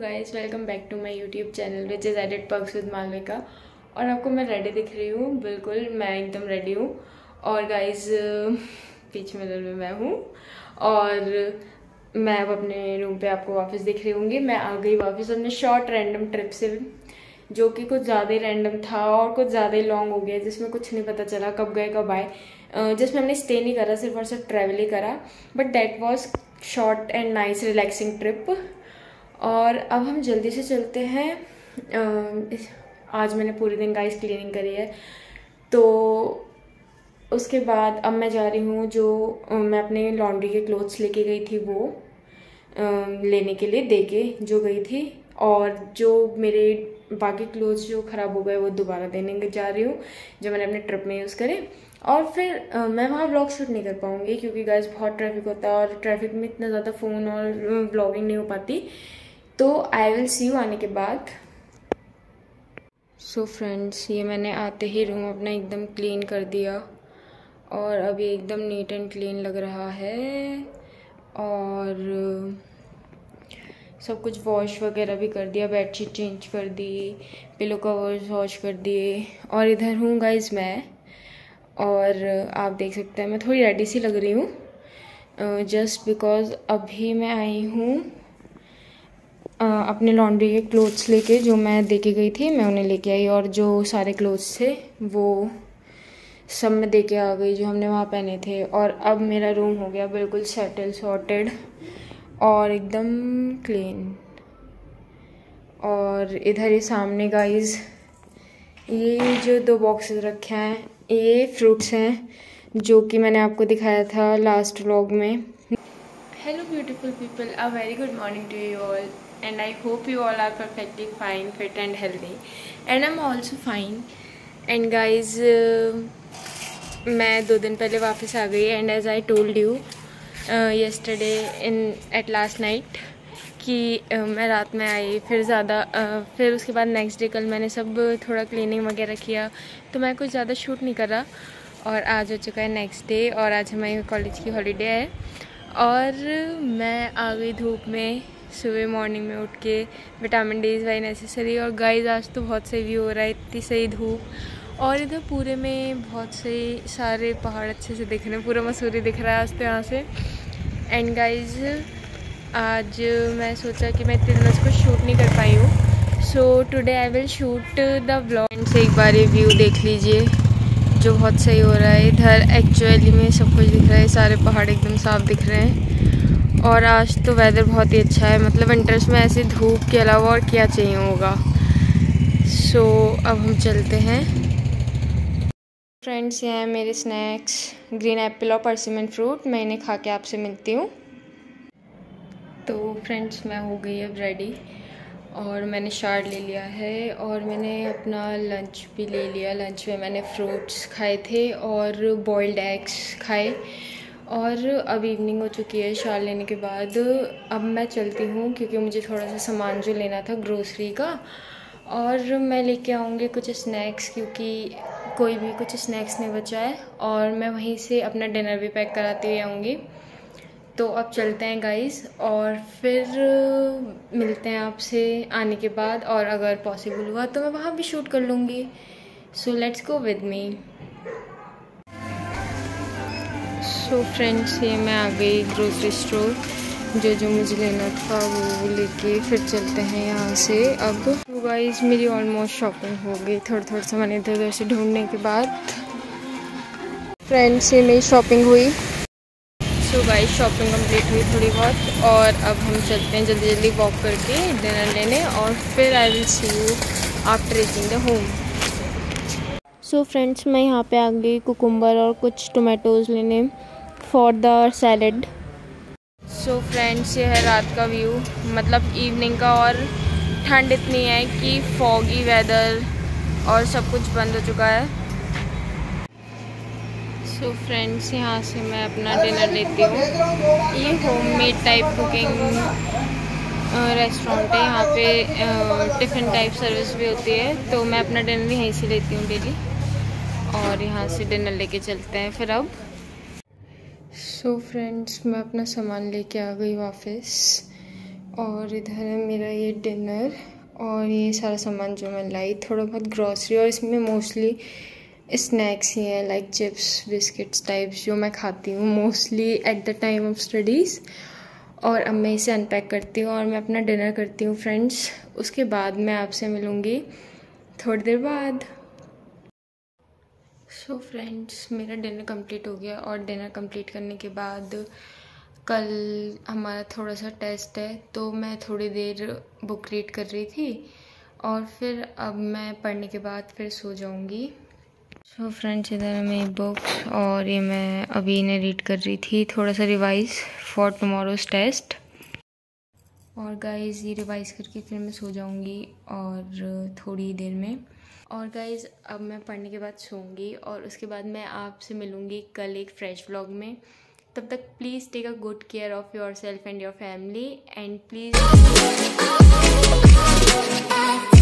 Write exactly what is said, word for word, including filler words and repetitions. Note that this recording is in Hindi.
Guys, welcome back to my YouTube channel which is edit perks with Malvika. और आपको मैं रेडी दिख रही हूँ, बिल्कुल मैं एकदम रेडी हूँ। और गाइस बीच मिरर में मैं हूँ और मैं अब अपने रूम पे आपको वापस दिख रही होंगी। मैं आ गई वापस अपने शॉर्ट रैंडम ट्रिप से, जो कि कुछ ज़्यादा ही रैंडम था और कुछ ज़्यादा ही लॉन्ग हो गया, जिसमें कुछ नहीं पता चला कब गए कब आए, जिसमें हमने स्टे नहीं करा, सिर्फ और सिर्फ ट्रैवल ही करा। But that was short and nice relaxing trip. और अब हम जल्दी से चलते हैं। आज मैंने पूरे दिन गाइस क्लीनिंग करी है, तो उसके बाद अब मैं जा रही हूँ, जो मैं अपने लॉन्ड्री के क्लोथ्स लेके गई थी वो लेने के लिए दे के जो गई थी, और जो मेरे बाकी क्लोथ्स जो ख़राब हो गए वो दोबारा देने जा रही हूँ, जो मैंने अपने ट्रिप में यूज़ करे। और फिर आ, मैं वहाँ व्लॉग शूट नहीं कर पाऊँगी क्योंकि गाइस बहुत ट्रैफिक होता है और ट्रैफिक में इतना ज़्यादा फ़ोन और व्लॉगिंग नहीं हो पाती। तो आई विल सी यू आने के बाद। सो so फ्रेंड्स, ये मैंने आते ही रूम अपना एकदम क्लीन कर दिया और अब ये एकदम नीट एंड क्लीन लग रहा है। और सब कुछ वॉश वगैरह भी कर दिया, बेडशीट चेंज कर दी, पिलो कवर्स वॉश कर दिए। और इधर हूँ गाइस मैं, और आप देख सकते हैं मैं थोड़ी रेडी सी लग रही हूँ जस्ट बिकॉज अभी मैं आई हूँ अपने लॉन्ड्री के क्लोथ्स लेके, जो मैं दे के गई थी मैं उन्हें लेके आई। और जो सारे क्लोथ्स थे वो सब मैं दे के आ गई जो हमने वहाँ पहने थे। और अब मेरा रूम हो गया बिल्कुल सेटल सॉर्टेड और एकदम क्लीन। और इधर ही सामने गाइस ये जो दो बॉक्सेस रखे हैं ये फ्रूट्स हैं, जो कि मैंने आपको दिखाया था लास्ट व्लॉग में। Hello beautiful people, a very good morning to you all and I hope you all are perfectly fine, fit and healthy, and I'm also fine. And guys, uh, मैं दो दिन पहले वापस आ गई, and as I told you uh, yesterday in at last night कि uh, मैं रात में आई, फिर ज़्यादा uh, फिर उसके बाद नेक्स्ट डे कल मैंने सब थोड़ा क्लीनिंग वगैरह किया, तो मैं कुछ ज़्यादा शूट नहीं करा। और आज हो चुका है नेक्स्ट डे और आज हमारी कॉलेज की हॉलीडे है। और मैं आ गई धूप में सुबह मॉर्निंग में उठ के, vitamin D is very necessary. और गाइस आज तो बहुत सही व्यू हो रहा है, इतनी सही धूप, और इधर पूरे में बहुत सही सारे पहाड़ अच्छे से दिख रहे हैं, पूरा मसूरी दिख रहा है आज तो यहाँ से। एंड गाइस आज मैं सोचा कि मैं इतने दिनों से कुछ शूट नहीं कर पाई हूँ, so today I will shoot the vlog. से एक बार ये व्यू देख लीजिए जो बहुत सही हो रहा है। इधर एक्चुअली में सब कुछ दिख रहा है, सारे पहाड़ एकदम साफ दिख रहे हैं। और आज तो वेदर बहुत ही अच्छा है, मतलब विंटर्स में ऐसे धूप के अलावा और क्या चाहिए होगा। सो so, अब हम चलते हैं। फ्रेंड्स, ये हैं मेरे स्नैक्स, ग्रीन एप्पल और परसिमन फ्रूट। मैं इन्हें खा के आपसे मिलती हूँ। तो फ्रेंड्स, मैं हो गई अब रेडी और मैंने शावर ले लिया है और मैंने अपना लंच भी ले लिया। लंच में मैंने फ्रूट्स खाए थे और बॉइल्ड एग्स खाए। और अब इवनिंग हो चुकी है शावर लेने के बाद। अब मैं चलती हूँ क्योंकि मुझे थोड़ा सा सामान जो लेना था ग्रोसरी का, और मैं लेके आऊँगी कुछ स्नैक्स क्योंकि कोई भी कुछ स्नैक्स नहीं बचा है। और मैं वहीं से अपना डिनर भी पैक कराती हुई आऊँगी। तो अब चलते हैं गाइस, और फिर मिलते हैं आपसे आने के बाद, और अगर पॉसिबल हुआ तो मैं वहाँ भी शूट कर लूँगी। So let's go with me. So friends, ये मैं आ गई ग्रोसरी स्टोर, जो जो मुझे लेना था वो लेके फिर चलते हैं यहाँ से। अब तो गाइस मेरी ऑलमोस्ट शॉपिंग हो गई, थोड़ा थोड़ा सामान इधर उधर से ढूंढने के बाद। फ्रेंड्स, ये मेरी शॉपिंग हुई। सो गाइस शॉपिंग कंप्लीट हुई थोड़ी बहुत, और अब हम चलते हैं जल्दी जल्दी वॉक करके डिनर लेने, और फिर I will see you after reaching the home. So friends, मैं यहाँ पे आ गई कुकुम्बर और कुछ टोमेटोज़ लेने for the salad. So friends, ये है रात का व्यू, मतलब इवनिंग का, और ठंड इतनी है कि फॉगी वेदर और सब कुछ बंद हो चुका है। सो फ्रेंड्स, यहाँ से मैं अपना डिनर लेती हूँ। ये होममेड टाइप कुकिंग रेस्टोरेंट है, यहाँ पे टिफ़िन टाइप सर्विस भी होती है, तो मैं अपना डिनर यहीं से लेती हूँ डेली। और यहाँ से डिनर लेके चलते हैं फिर अब। सो so फ्रेंड्स, मैं अपना सामान लेके आ गई वापस, और इधर है मेरा ये डिनर और ये सारा सामान जो मैं लाई, थोड़ा बहुत ग्रॉसरी, और इसमें मोस्टली स्नैक्स ही हैं लाइक चिप्स बिस्किट्स टाइप्स जो मैं खाती हूँ mostly at the time of studies. और अब मैं इसे अनपैक करती हूँ और मैं अपना डिनर करती हूँ फ्रेंड्स। उसके बाद मैं आपसे मिलूँगी थोड़ी देर बाद। सो फ्रेंड्स, मेरा डिनर कंप्लीट हो गया और डिनर कंप्लीट करने के बाद कल हमारा थोड़ा सा टेस्ट है, तो मैं थोड़ी देर बुक रीड कर रही थी और फिर अब मैं पढ़ने के बाद फिर सो जाऊँगी। सो फ्रेंड्स, इधर है मेरी बुक्स और ये मैं अभी इन्हें रीड कर रही थी, थोड़ा सा रिवाइज फॉर टुमारोज टेस्ट। और गाइज़ ये रिवाइज करके फिर मैं सो जाऊँगी और थोड़ी देर में। और गाइज़ अब मैं पढ़ने के बाद सोऊंगी और उसके बाद मैं आपसे मिलूँगी कल एक फ्रेश व्लॉग में। तब तक please take a good care of yourself and your family and please